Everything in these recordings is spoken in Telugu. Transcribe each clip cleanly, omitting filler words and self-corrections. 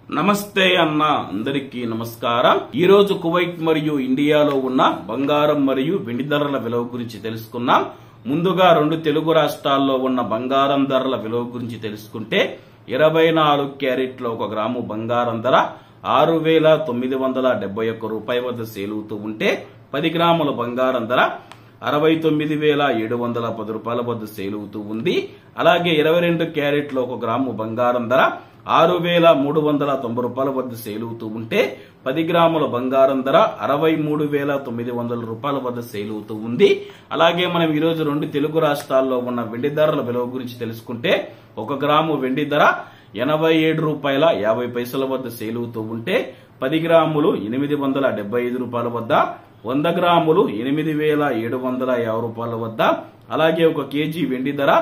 నమస్తే అన్న అందరికీ నమస్కారం। ఈ రోజు కువైట్ మరియు ఇండియాలో ఉన్న బంగారం మరియు వెండి ధరల విలువ గురించి తెలుసుకున్నాం। ముందుగా రెండు తెలుగు రాష్ట్రాల్లో ఉన్న బంగారం ధరల విలువ గురించి తెలుసుకుంటే 24 క్యారెట్ల 1 గ్రాము బంగారం ధర 6971 రూపాయల వద్ద సేల్ అవుతూ ఉంటే 10 గ్రాముల బంగారం ధర 69710 రూపాయల వద్ద సేల్ అవుతూ ఉంది। అలాగే 22 క్యారెట్ల 1 గ్రాము బంగారం ధర 6390 రూపాయల వద్ద సేల్ అవుతూ ఉంటే 10 గ్రాముల బంగారం ధర 63900 రూపాయల వద్ద సేల్ అవుతూ ఉంది। అలాగే మనం ఈ రోజు రెండు తెలుగు రాష్ట్రాల్లో ఉన్న వెండి ధరల విలువ గురించి తెలుసుకుంటే 1 గ్రాము వెండి ధర 87 రూపాయల 50 పైసల వద్ద సేల్ అవుతూ ఉంటే 10 గ్రాములు 875 రూపాయల వద్ద, 100 గ్రాములు 8750 రూపాయల వద్ద, అలాగే 1 కేజీ వెండి ధర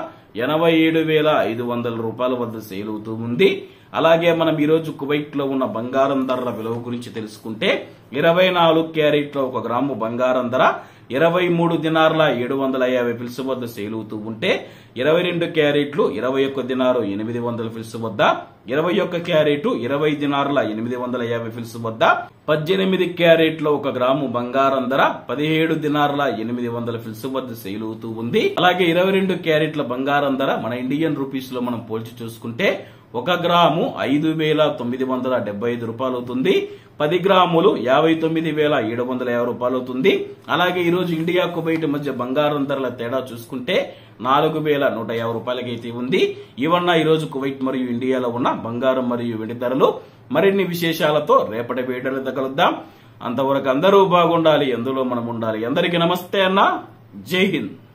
87500 రూపాయల వద్ద సేల్ అవుతూ ఉంది। అలాగే మనం ఈ రోజు కువైట్ లో ఉన్న బంగారం ధరల విలువ గురించి తెలుసుకుంటే 24 క్యారెట్ల 1 గ్రాము బంగారం ధర 23 దినార్ల 750 ఫిల్స్ వద్ద సేల్ అవుతూ ఉంటే 22 క్యారెట్లు 21 దినారు 800 ఫిల్స్ వద్ద, 21 క్యారెట్ 20 దినార్ల 850 ఫిల్స్ వద్ద, 18 క్యారెట్ల 1 గ్రాము బంగారం ధర 17 దినార్ల 800 ఫిల్స్ వద్ద సేల్ అవుతూ ఉంది। అలాగే 22 క్యారెట్ల బంగారం ధర మన ఇండియన్ రూపీస్ లో మనం పోల్చి చూసుకుంటే 1 గ్రాము 5975 రూపాయలు అవుతుంది, 10 గ్రాములు 59750 రూపాయలు అవుతుంది। అలాగే ఈ రోజు ఇండియా కువైట్ మధ్య బంగారం ధరల తేడా చూసుకుంటే 4150 రూపాయలకైతే ఉంది। ఇవన్న ఈ రోజు కువైట్ మరియు ఇండియాలో ఉన్న బంగారం మరియు వెండి ధరలు। మరిన్ని విశేషాలతో రేపటి వీడియోలో తగలుద్దాం। అంతవరకు అందరూ బాగుండాలి, అందులో మనం ఉండాలి। అందరికీ నమస్తే అన్న, జై హింద్।